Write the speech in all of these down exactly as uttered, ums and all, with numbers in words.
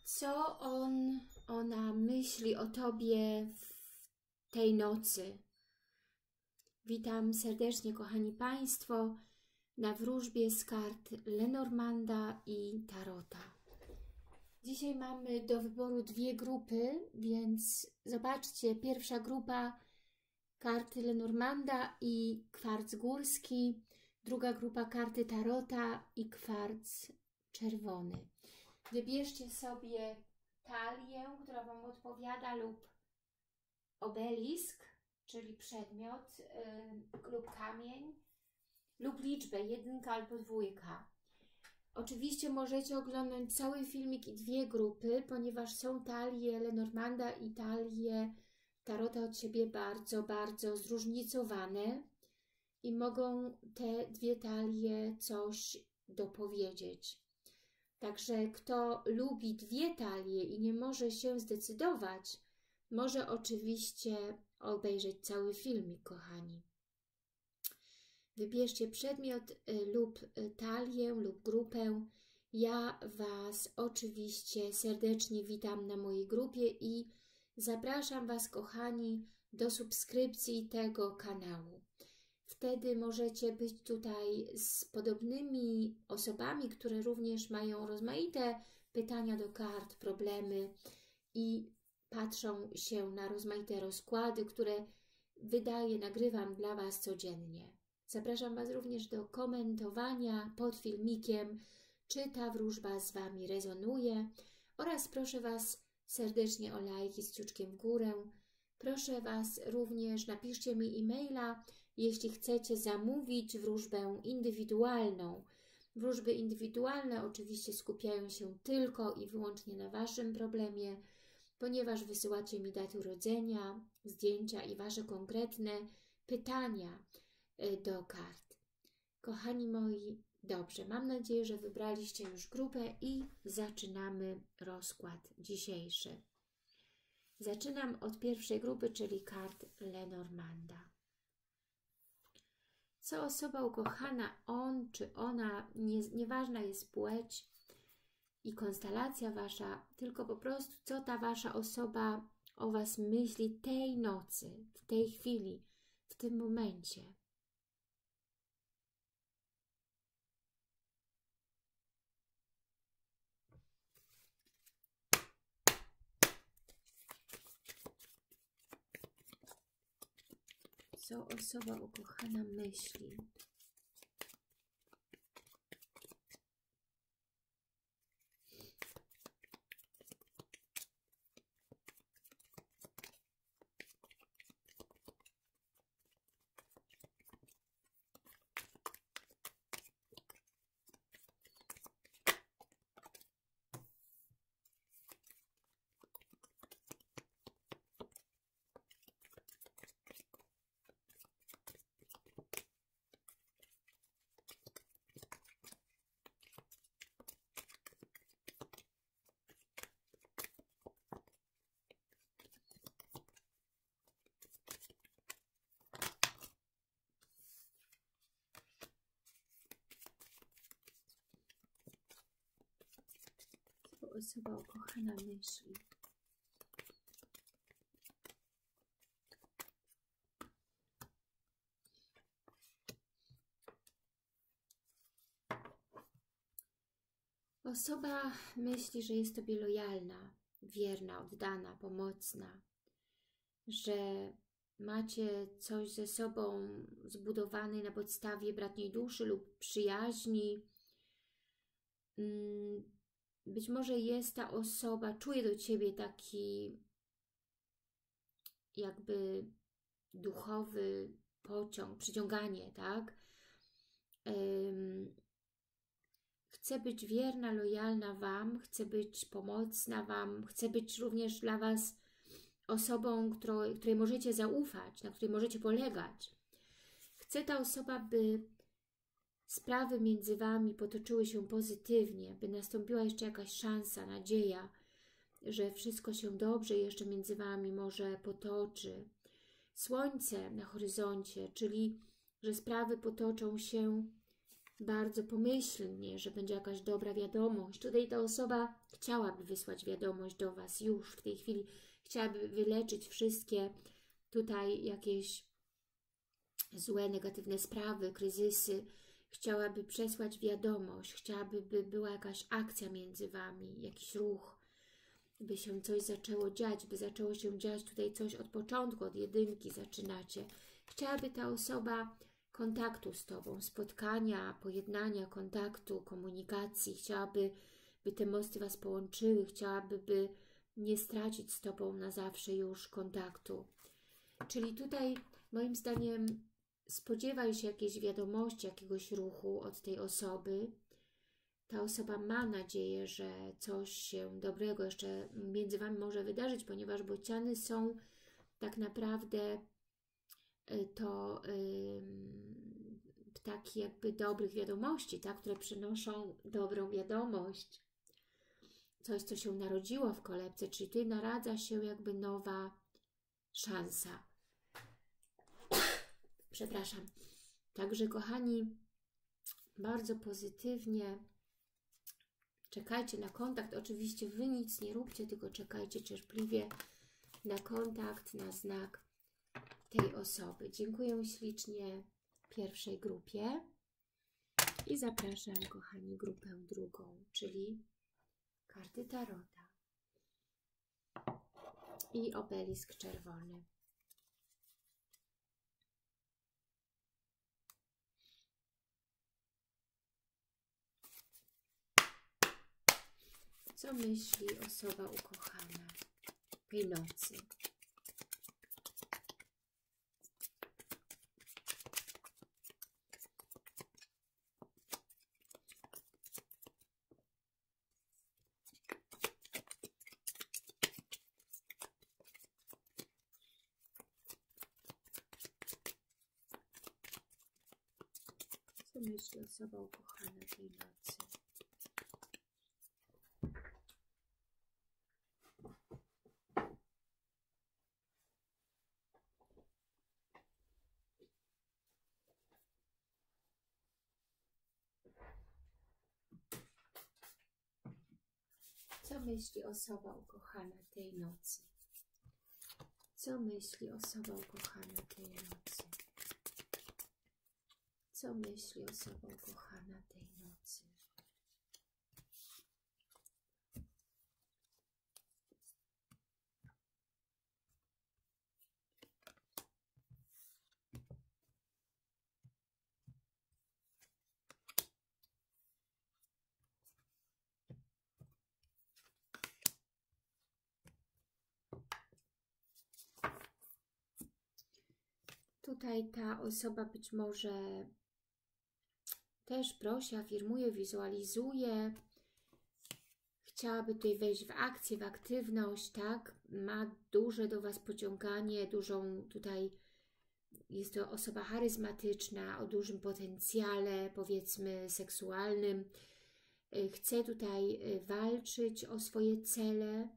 Co on, ona myśli o Tobie w tej nocy? Witam serdecznie, kochani Państwo, na wróżbie z kart Lenormanda i Tarota. Dzisiaj mamy do wyboru dwie grupy, więc zobaczcie, pierwsza grupa karty Lenormanda i kwarc górski, druga grupa karty Tarota i kwarc czerwony. Wybierzcie sobie talię, która Wam odpowiada, lub obelisk, czyli przedmiot, yy, lub kamień, lub liczbę, jedynka albo dwójka. Oczywiście możecie oglądać cały filmik i dwie grupy, ponieważ są talie Lenormanda i talie Tarota od siebie bardzo, bardzo zróżnicowane i mogą te dwie talie coś dopowiedzieć. Także kto lubi dwie talie i nie może się zdecydować, może oczywiście obejrzeć cały filmik, kochani. Wybierzcie przedmiot lub talię lub grupę. Ja Was oczywiście serdecznie witam na mojej grupie i zapraszam Was, kochani, do subskrypcji tego kanału. Wtedy możecie być tutaj z podobnymi osobami, które również mają rozmaite pytania do kart, problemy i patrzą się na rozmaite rozkłady, które wydaję, nagrywam dla Was codziennie. Zapraszam Was również do komentowania pod filmikiem, czy ta wróżba z Wami rezonuje, oraz proszę Was serdecznie o lajki z kciuczkiem w górę. Proszę Was również, napiszcie mi e-maila, jeśli chcecie zamówić wróżbę indywidualną. Wróżby indywidualne oczywiście skupiają się tylko i wyłącznie na Waszym problemie, ponieważ wysyłacie mi daty urodzenia, zdjęcia i Wasze konkretne pytania do kart. Kochani moi, dobrze, mam nadzieję, że wybraliście już grupę i zaczynamy rozkład dzisiejszy. Zaczynam od pierwszej grupy, czyli kart Lenormanda. Co osoba ukochana, on czy ona, nie, nieważna jest płeć i konstelacja Wasza, tylko po prostu co ta Wasza osoba o Was myśli tej nocy, w tej chwili, w tym momencie. Co osoba ukochana myśli? Osoba ukochana myśli. Osoba myśli, że jest Tobie lojalna, wierna, oddana, pomocna, że macie coś ze sobą zbudowane na podstawie bratniej duszy lub przyjaźni. Hmm. Być może jest ta osoba, czuje do Ciebie taki jakby duchowy pociąg, przyciąganie, tak? Um, chce być wierna, lojalna Wam, chce być pomocna Wam, chce być również dla Was osobą, której, której możecie zaufać, na której możecie polegać. Chce ta osoba, by sprawy między Wami potoczyły się pozytywnie, by nastąpiła jeszcze jakaś szansa, nadzieja, że wszystko się dobrze jeszcze między Wami może potoczy. Słońce na horyzoncie, czyli że sprawy potoczą się bardzo pomyślnie, że będzie jakaś dobra wiadomość. Tutaj ta osoba chciałaby wysłać wiadomość do Was już w tej chwili. Chciałaby wyleczyć wszystkie tutaj jakieś złe, negatywne sprawy, kryzysy. Chciałaby przesłać wiadomość. Chciałaby, by była jakaś akcja między Wami, jakiś ruch, by się coś zaczęło dziać, by zaczęło się dziać tutaj coś od początku, od jedynki zaczynacie. Chciałaby ta osoba kontaktu z Tobą, spotkania, pojednania, kontaktu, komunikacji. Chciałaby, by te mosty Was połączyły. Chciałaby, by nie stracić z Tobą na zawsze już kontaktu. Czyli tutaj moim zdaniem spodziewaj się jakiejś wiadomości, jakiegoś ruchu od tej osoby. Ta osoba ma nadzieję, że coś się dobrego jeszcze między Wami może wydarzyć, ponieważ bociany są tak naprawdę to yy, ptaki jakby dobrych wiadomości, tak, które przynoszą dobrą wiadomość. Coś, co się narodziło w kolebce, czyli tutaj naradza się jakby nowa szansa. Przepraszam. Także kochani, bardzo pozytywnie czekajcie na kontakt. Oczywiście Wy nic nie róbcie, tylko czekajcie cierpliwie na kontakt, na znak tej osoby. Dziękuję ślicznie pierwszej grupie i zapraszam, kochani, grupę drugą, czyli karty Tarota i obelisk czerwony. Co myśli osoba ukochana tej nocy? Co myśli osoba ukochana tej nocy? Co myśli osoba ukochana tej nocy? Co myśli osoba ukochana tej nocy? Co myśli osoba ukochana tej nocy? Tutaj ta osoba być może też prosi, afirmuje, wizualizuje, chciałaby tutaj wejść w akcję, w aktywność, tak? Ma duże do Was pociąganie, dużą tutaj, jest to osoba charyzmatyczna, o dużym potencjale, powiedzmy seksualnym. Chce tutaj walczyć o swoje cele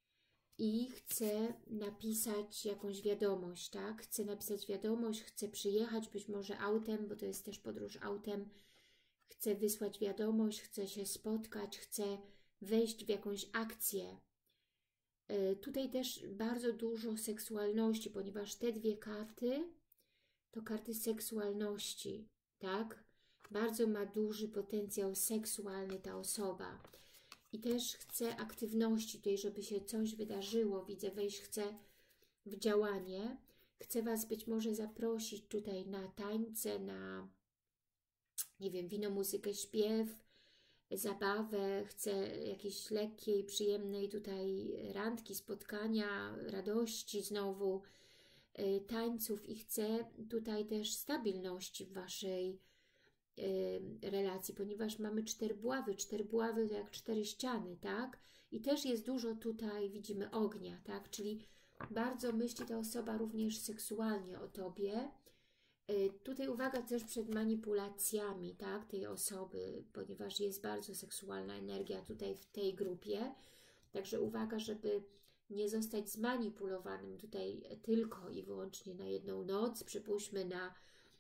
i chce napisać jakąś wiadomość, tak? Chce napisać wiadomość, chce przyjechać być może autem, bo to jest też podróż autem, chce wysłać wiadomość, chce się spotkać, chce wejść w jakąś akcję. Tutaj też bardzo dużo seksualności, ponieważ te dwie karty to karty seksualności, tak? Bardzo ma duży potencjał seksualny ta osoba. I też chce aktywności tutaj, żeby się coś wydarzyło. Widzę, wejść chce w działanie. Chce Was być może zaprosić tutaj na tańce, na, nie wiem, wino, muzykę, śpiew, zabawę. Chce jakiejś lekkiej, przyjemnej tutaj randki, spotkania, radości znowu, y, tańców i chce tutaj też stabilności w Waszej relacji, ponieważ mamy cztery buławy. Cztery buławy to jak cztery ściany, tak? I też jest dużo tutaj, widzimy, ognia, tak? Czyli bardzo myśli ta osoba również seksualnie o Tobie. Tutaj uwaga też przed manipulacjami, tak? Tej osoby, ponieważ jest bardzo seksualna energia tutaj w tej grupie. Także uwaga, żeby nie zostać zmanipulowanym tutaj tylko i wyłącznie na jedną noc, przypuśćmy na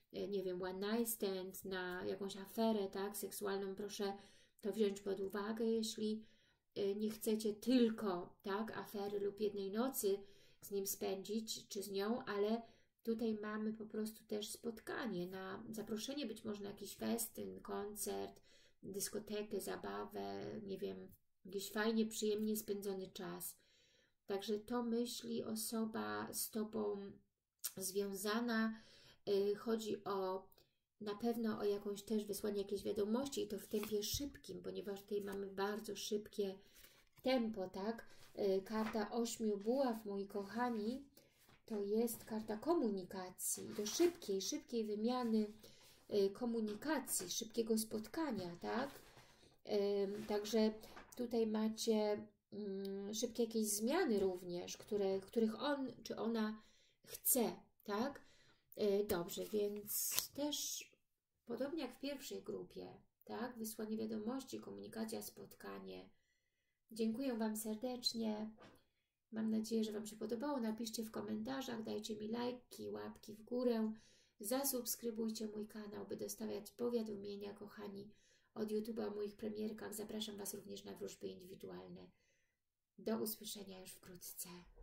nie wiem, one night stand, na jakąś aferę, tak, seksualną, proszę to wziąć pod uwagę, jeśli nie chcecie tylko, tak, afery lub jednej nocy z nim spędzić, czy z nią, ale tutaj mamy po prostu też spotkanie, na zaproszenie być może na jakiś festyn, koncert, dyskotekę, zabawę, nie wiem, jakiś fajnie, przyjemnie spędzony czas. Także to myśli osoba z Tobą związana. Chodzi o na pewno o jakąś też wysłanie jakiejś wiadomości i to w tempie szybkim, ponieważ tutaj mamy bardzo szybkie tempo, tak? Karta ośmiu buław, moi kochani, to jest karta komunikacji, do szybkiej, szybkiej wymiany komunikacji, szybkiego spotkania, tak? Także tutaj macie szybkie jakieś zmiany również, które, których on czy ona chce, tak? Dobrze, więc też podobnie jak w pierwszej grupie, tak? Wysłanie wiadomości, komunikacja, spotkanie. Dziękuję Wam serdecznie. Mam nadzieję, że Wam się podobało. Napiszcie w komentarzach, dajcie mi lajki, łapki w górę. Zasubskrybujcie mój kanał, by dostawać powiadomienia, kochani, od YouTube'a o moich premierkach. Zapraszam Was również na wróżby indywidualne. Do usłyszenia już wkrótce.